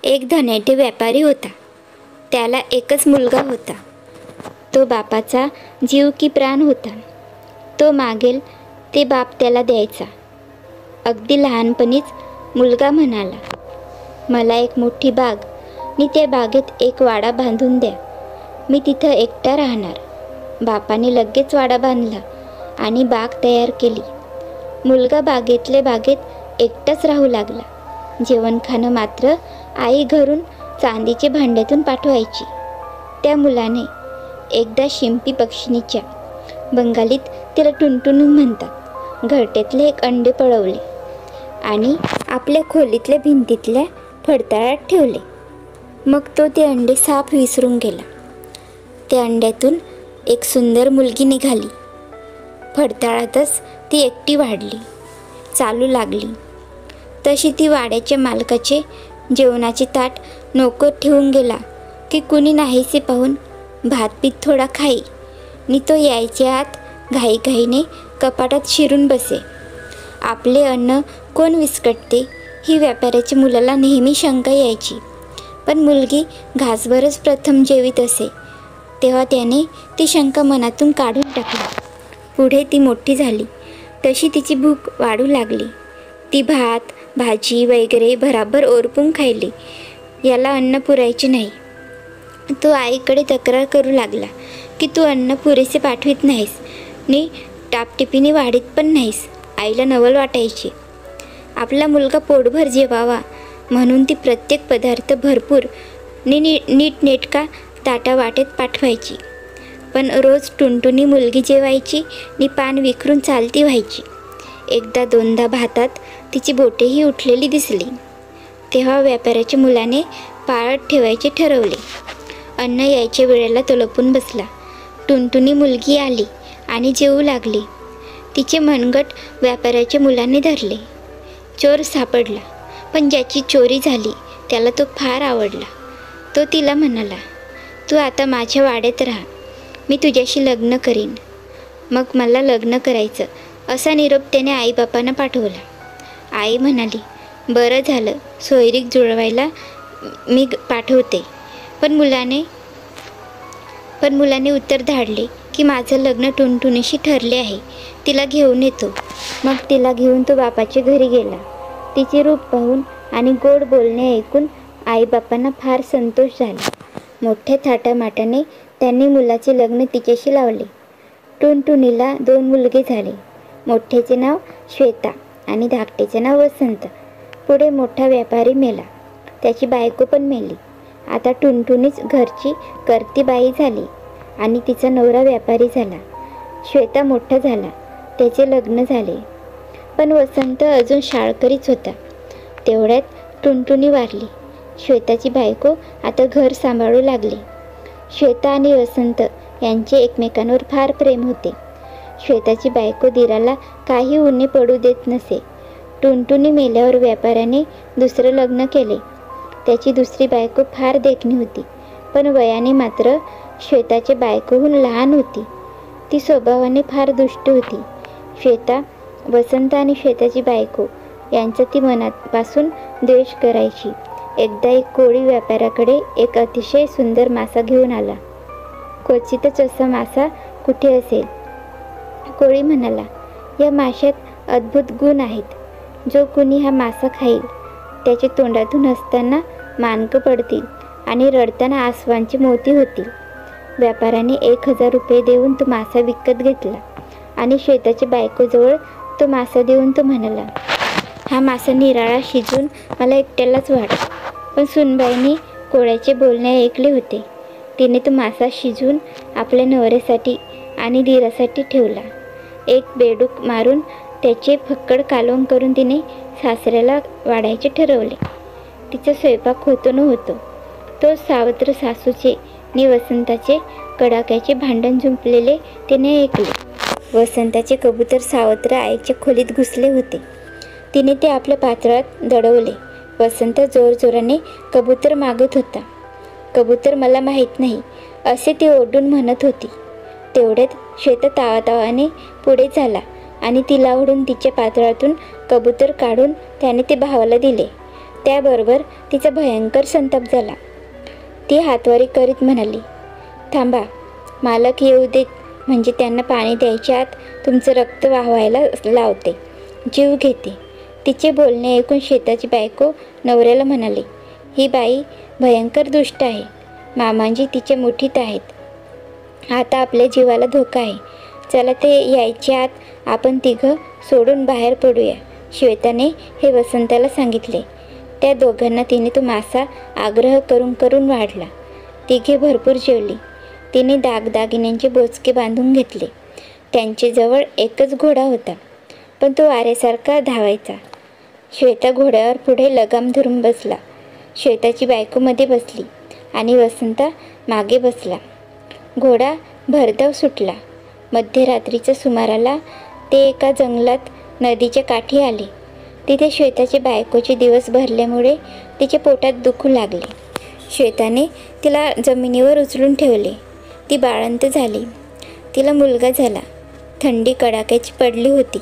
एक धनाढ्य व्यापारी होता. त्याला एकच मुलगा होता. तो बापाचा जीव की प्राण होता. तो मागेल ते बाप त्याला द्यायचा. अगदी लहानपणीच मुलगा म्हणाला, मला एक मोठी बाग आणि त्या बागेत एक वाडा बांधून द्या. मी तिथं एकटा राहणार. बापाने लगेच वाडा बांधला आणि बाग तयार केली. मुलगा बागेतल्या बागेत एकटाच राहू लागला. जेवण खाणं मात्र आई घरून चांदीचे भांड्यातून पाठवायची. त्या मुलाने एकदा शिंपी पक्षिणीच्या, बंगालीत तिला टुनटुनू म्हणतात, घरट्यातले एक अंडे पळवले आणि आपल्या खोलीतल्या भिंतीतल्या फडताळात ठेवले. मग तो ते अंडे साफ विसरून गेला. त्या अंड्यातून एक सुंदर मुलगी निघाली. फडताळातच ती एकटी वाढली, चालू लागली. तशी ती वाड्याच्या मालकाचे जेवणाचे ताट नोकर ठेवून गेला की कुणी नाहीसे पाहून भातपीत थोडा खाई आणि तो यायच्या आत घाईघाईने कपाटात शिरून बसे. आपले अन्न कोण विस्कटते ही व्यापाऱ्याच्या मुलाला नेहमी शंका यायची. पण मुलगी घासभरच प्रथम जेवीत असे तेव्हा त्याने ती शंका मनातून काढून टाकली. पुढे ती मोठी झाली तशी तिची भूक वाढू लागली. ती भात भाजी वगैरे भराभर ओरपून खायली. याला अन्न पुरायचे नाही. तो आईकडे तक्रार करू लागला की तू अन्न पुरेसे पाठवित नाहीस आणि टापटिपीने वाढीत पण नाहीस. आईला नवल वाटायचे. आपला मुलगा पोटभर जेवावा म्हणून ती प्रत्येक पदार्थ भरपूर नीटनेटका ताटा वाटेत पाठवायची. पण रोज टुनटुनी मुलगी जेवायची आणि पान विखरून चालती व्हायची. एकदा दोनदा भातात तिची बोटेही उठलेली दिसली. तेव्हा व्यापाऱ्याच्या मुलाने पाळत ठेवायचे ठरवले. अन्न यायच्या वेळेला तो लपून बसला. टुनटुनी मुलगी आली आणि जेवू लागली. तिचे मनगट व्यापाऱ्याच्या मुलाने धरले. चोर सापडला, पण ज्याची चोरी झाली त्याला तो फार आवडला. तो तिला म्हणाला, तू आता माझ्या वाड्यात राहा, मी तुझ्याशी लग्न करीन. मग मला लग्न करायचं असा निरोप त्याने आईबापांना पाठवला. आई म्हणाली, बरं झालं, सोयरीक जुळवायला मी पाठवते. पण मुलाने उत्तर धाडले की माझं लग्न टुनटुनीशी ठरले आहे, तिला घेऊन येतो. मग तिला घेऊन तो बापाच्या घरी गेला. तिचे रूप पाहून आणि गोड बोलणे ऐकून आईबापांना फार संतोष झाला. मोठ्या थाटामाटाने त्यांनी मुलाचे लग्न तिच्याशी लावले. टुनटुनीला 2 मुलगे झाले. मोठ्याचे नाव श्वेता आणि धाकट्याचे नाव वसंत. पुढे मोठा व्यापारी मेला. त्याची बायको पण मेली. आता टुनटुनीच घरची करती बाई झाली आणि तिचा नवरा व्यापारी झाला. श्वेता मोठा झाला, त्याचे लग्न झाले. पण वसंत अजून शाळकरीच होता. तेवढ्यात टुनटुनी वारली. श्वेताची बायको आता घर सांभाळू लागली. श्वेता आणि वसंत यांचे एकमेकांवर फार प्रेम होते. श्वेताची बायको दिराला काही उणे पडू देत नसे. टुनटुनी मेल्यावर व्यापाऱ्याने दुसरं लग्न केले. त्याची दुसरी बायको फार देखणी होती, पण वयाने मात्र श्वेताच्या बायकोहून लहान होती. ती स्वभावाने फार दुष्ट होती. श्वेता, वसंत आणि श्वेताची बायको यांचा ती मनापासून द्वेष करायची. एकदा एक कोळी व्यापाऱ्याकडे एक अतिशय सुंदर मासा घेऊन आला. क्वचितच असा मासा कुठे असेल. कोळी म्हणाला, या माशात अद्भुत गुण आहेत. जो कुणी हा मासा खाईल त्याच्या तोंडातून हसताना मानकं पडतील आणि रडताना आसवांची मोती होतील. व्यापाऱ्याने 1000 रुपये देऊन तो मासा विकत घेतला आणि श्वेताच्या बायकोजवळ तो मासा देऊन तो म्हणाला, हा मासा निराळा शिजून मला एकट्यालाच वाढ. पण सुनबाईने कोळ्याचे बोलणे ऐकले होते. तिने तो मासा शिजवून आपल्या नवऱ्यासाठी आणि दिरासाठी ठेवला. एक बेडूक मारून त्याचे फक्कड कालवण करून तिने सासऱ्याला वाढायचे ठरवले. तिचा स्वयंपाक होतो न होतो तो सावत्र सासूचे आणि वसंताचे कडाक्याचे भांडण जुंपलेले तिने ऐकले. वसंताचे कबूतर सावत्र आईच्या खोलीत घुसले होते. तिने ते आपल्या पातळात दडवले. वसंत जोरजोराने कबूतर मागत होता. कबूतर मला माहीत नाही असे ती ओरडून म्हणत होती. तेवढ्यात श्वेता तावातावाने पुढे झाला आणि तिला ओढून तिच्या पातळातून कबूतर काढून त्याने ते भावाला दिले. त्याबरोबर तिचा भयंकर संताप झाला. ती हातवारी करीत म्हणाली, थांबा, मालक येऊ देत, म्हणजे त्यांना पाणी द्यायच्या आत तुमचं रक्त वाहायला लावते, जीव घेते. तिचे बोलणे ऐकून श्वेताची बायको नवऱ्याला म्हणाली, ही बाई भयंकर दुष्ट आहे. मामांजी तिच्या मुठीत आहेत. आता आपल्या जीवाला धोका आहे. चला, ते यायच्या आत आपण तिघं सोडून बाहेर पडूया. श्वेताने हे वसंताला सांगितले. त्या दोघांना तिने तो मासा आग्रह करून करून वाढला. तिघे भरपूर जेवली. तिने दागदागिन्यांचे बोचके बांधून घेतले. त्यांच्याजवळ एकच घोडा होता, पण तो वाऱ्यासारखा धावायचा. श्वेता घोड्यावर पुढे लगाम धरून बसला. श्वेताची बायको मध्ये बसली आणि वसंता मागे बसला. घोडा भरधाव सुटला. मध्यरात्रीच्या सुमाराला ते एका जंगलात नदीच्या काठी आले. तिथे श्वेताचे बायकोचे दिवस भरल्यामुळे तिच्या पोटात दुखू लागले. श्वेताने तिला जमिनीवर उचलून ठेवले. ती बाळंत झाली. तिला मुलगा झाला. थंडी कडाक्याची पडली होती.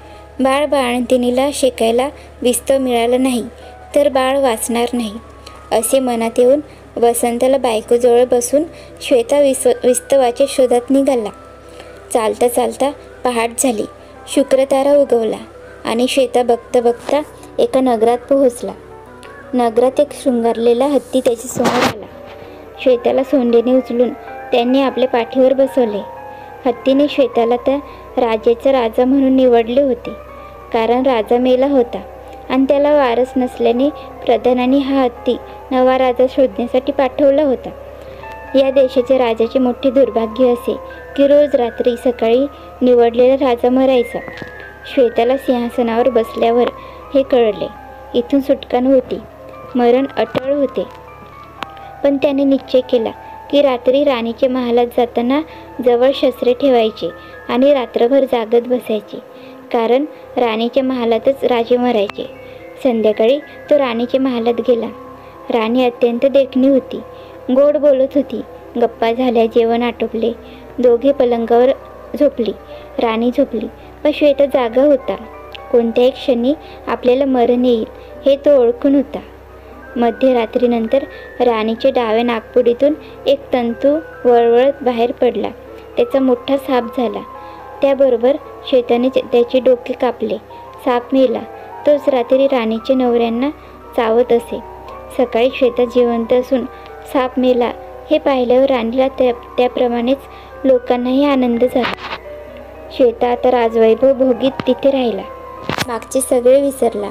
बाळंतिणीला शेकायला विस्तव मिळालं नाही तर बाळ वाचणार नाही असे मनात येऊन वसंताला बायकोजवळ बसून श्वेता विस्तवाच्या शोधात निघाला. चालता चालता पहाट झाली. शुक्रतारा उगवला आणि श्वेता बघता बघता एका नगरात पोहोचला. नगरात एक शृंगारलेला हत्ती त्याच्या समोर आला. श्वेताला सोंडेने उचलून त्यांनी आपल्या पाठीवर बसवले. हत्तीने श्वेताला त्या राजाचा राजा म्हणून निवडले होते, कारण राजा मेला होता आणि त्याला वारस नसल्याने प्रधानाने हा हत्ती नवा राजा शोधण्यासाठी पाठवला होता. या देशाच्या राजाचे मोठे दुर्भाग्य असे की रोज रात्री सकाळी निवडलेला राजा मरायचा. श्वेताला सिंहासनावर बसल्यावर हे कळले. इथून सुटका नव्हती, मरण अटळ होते. पण त्याने निश्चय केला की रात्री राणीच्या महालात जाताना जवळ शस्त्रे ठेवायची आणि रात्रभर जागत बसायचे, कारण राणीच्या महालातच राजे मरायचे. संध्याकाळी तो राणीच्या महालात गेला. राणी अत्यंत देखणी होती, गोड बोलत होती. गप्पा झाल्या, जेवण आटोपले. दोघे पलंगावर झोपली. राणी झोपली, पण श्वेता जागा होता. कोणत्याही क्षणी आपल्याला मरण येईल हे तो ओळखून होता. मध्यरात्रीनंतर राणीच्या डाव्या नागपुडीतून एक तंतू वळवळत बाहेर पडला. त्याचा मोठा साप झाला. त्याबरोबर श्वेताने त्याचे डोके कापले. साप मेला. तोच रात्री राणीच्या नवऱ्यांना चावत असे. सकाळी श्वेता जिवंत असून साप मेला हे पाहिल्यावर राणीला त्याप्रमाणेच लोकांनाही आनंद झाला. श्वेता आता राजवैभव भोगीत तिथे राहिला. मागचे सगळे विसरला.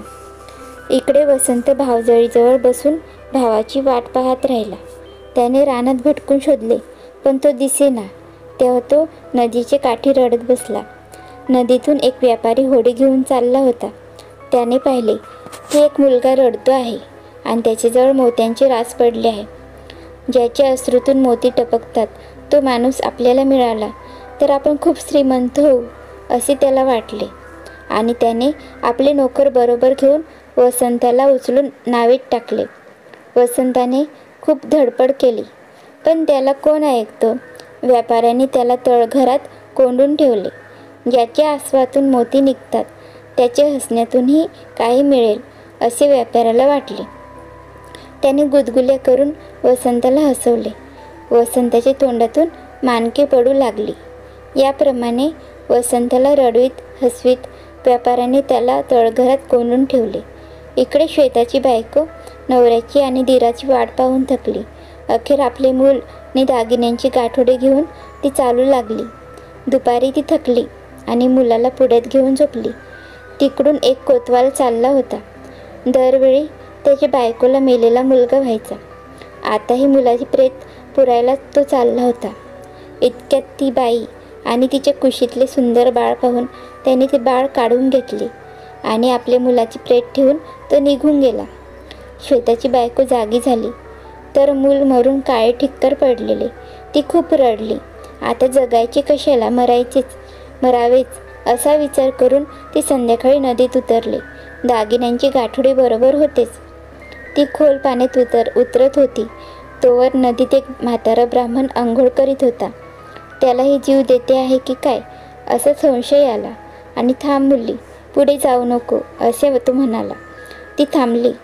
इकडे वसंत भावजळीजवळ बसून भावाची वाट पाहत राहिला. त्याने रानात भटकून शोधले, पण तो दिसेना. तेव्हा तो नदीच्या काठी रडत बसला. नदीतून एक व्यापारी होडी घेऊन चालला होता. त्याने पाहिले की एक मुलगा रडतो आहे आणि त्याच्याजवळ मोत्यांचे रास पडले आहे. ज्याच्या अश्रूतून मोती टपकतात तो माणूस आपल्याला मिळाला तर आपण खूप श्रीमंत होऊ असे त्याला वाटले आणि त्याने आपले नोकर बरोबर घेऊन वसंताला उचलून नावेत टाकले. वसंताने खूप धडपड केली, पण त्याला कोण ऐकतो. व्यापाऱ्याने त्याला तळघरात कोंडून ठेवले. ज्याच्या आसवातून मोती निघतात त्याच्या हसण्यातूनही काही मिळेल असे व्यापाऱ्याला वाटले. त्याने गुदगुल्या करून वसंताला हसवले. वसंताच्या तोंडातून मानके पडू लागली. याप्रमाणे वसंताला रडवीत हसवीत व्यापाऱ्याने त्याला तळघरात कोंडून ठेवले. इकडे श्वेताची बायको नवऱ्याची आणि दिराची वाट पाहून थकली. अखेर आपले मूल आणि दागिन्यांची गाठोडे घेऊन ती चालू लागली. दुपारी ती थकली आणि मुलाला पुढ्यात घेऊन झोपली. तिकडून एक कोतवाल चालला होता. दरवेळी त्याच्या बायकोला मेलेला मुलगा व्हायचा. आताही मुलाची प्रेत पुरायला तो चालला होता. इतक्यात ती बाई आणि तिच्या कुशीतले सुंदर बाळ पाहून त्याने ते बाळ काढून घेतले आणि आपल्या मुलाची प्रेत ठेवून तो निघून गेला. श्वेताची बायको जागी झाली तर मूल मरून काळे ठिक्कर पडलेले. ती खूप रडली. आता जगायचे कशाला, मरावेच असा विचार करून ती संध्याकाळी नदीत उतरले. दागिन्यांची गाठोडे बरोबर होतेच. ती खोल पाण्यात उतरत होती तोवर नदीत एक म्हातारा ब्राह्मण आंघोळ करीत होता. त्याला ही जीव देते आहे की काय असा संशय आला आणि थांब मुली, पुढे जाऊ नको असे तो म्हणाला. ती थांबली.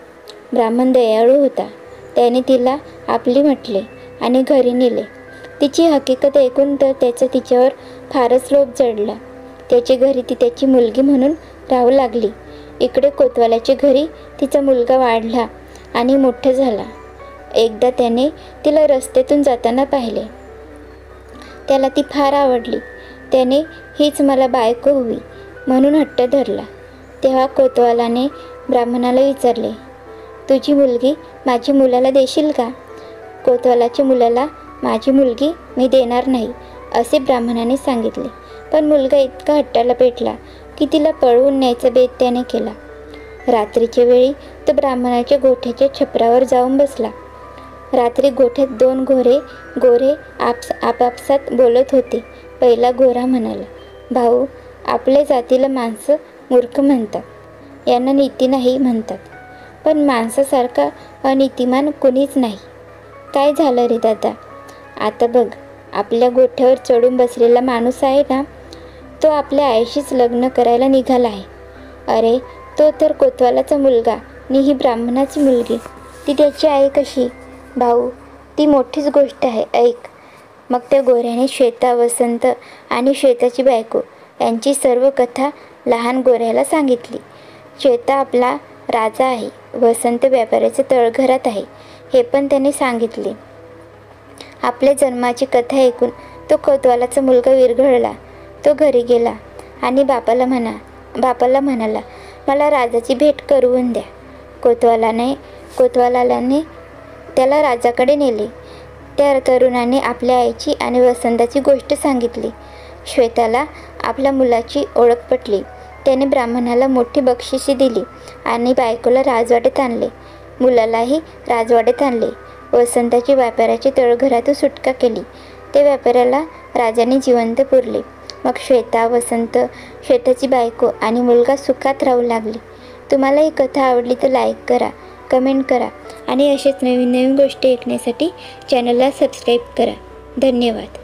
ब्राह्मण दयाळू होता. त्याने तिला आपली म्हटले आणि घरी नेले. तिची हकीकत ऐकून तर त्याचा तिच्यावर फारच लोभ चढला. त्याच्या घरी ती त्याची मुलगी म्हणून राहू लागली. इकडे कोतवालाच्या घरी तिचा मुलगा वाढला आणि मोठा झाला. एकदा त्याने तिला रस्त्यातून जाताना पाहिले. त्याला ती फार आवडली. त्याने हीच मला बायको हवी म्हणून हट्ट धरला. तेव्हा कोतवालाने ब्राह्मणाला विचारले, तुझी मुलगी माझी मुलाला देशील का? कोतवालाच्या मुलाला माझी मुलगी मी देणार नाही असे ब्राह्मणाने सांगितले. पण मुलगा इतका हट्टाला पेटला की तिला पळवून न्यायचा बेत त्याने केला. रात्रीच्या वेळी तो ब्राह्मणाच्या गोठ्याच्या छपरावर जाऊन बसला. रात्री गोठ्यात 2 गोरे आपापसात बोलत होते. पहिला गोरा म्हणाला, भाऊ, आपल्या जातीला माणसं मूर्ख म्हणतात, यांना नीती नाही म्हणतात, पण माणसासारखा अनीतिमान कोणीच नाही. काय झालं रे दादा? आता बघ, आपल्या गोठ्यावर चढून बसलेला माणूस आहे ना, तो आपल्या आईशीच लग्न करायला निघाला आहे. अरे, तो तर कोतवालाचा मुलगा आणि ही ब्राह्मणाची मुलगी, ती त्याची आई कशी? भाऊ, ती मोठीच गोष्ट आहे, ऐक. मग त्या गोऱ्याने श्वेता, वसंत आणि श्वेताची बायको यांची सर्व कथा लहान गोऱ्याला सांगितली. श्वेता आपला राजा आहे, वसंत व्यापाऱ्याच्या तळघरात आहे हे पण त्याने सांगितले. आपल्या जन्माची कथा ऐकून तो कोतवालाचा मुलगा विरघळला. तो घरी गेला आणि बापाला म्हणाला, मला राजाची भेट करून द्या. कोतवालाने त्याला राजाकडे नेले. त्या तरुणाने आपल्या आईची आणि वसंताची गोष्ट सांगितली. श्वेताला आपल्या मुलाची ओळख पटली. त्याने ब्राह्मणाला मोठी बक्षिसे दिली आणि बायकोला राजवाड्यात आणले. मुलालाही राजवाड्यात आणले. वसंताची व्यापाऱ्याच्या तळघरातून सुटका केली. त्या व्यापाऱ्याला राजाने जिवंत पुरले. मग श्वेता, वसंत, श्वेताची बायको आणि मुलगा सुखात राहू लागले. तुम्हाला ही कथा आवडली तर लाईक करा, कमेंट करा आणि असेच नवीन गोष्टी ऐकण्यासाठी चॅनलला सबस्क्राईब करा. धन्यवाद.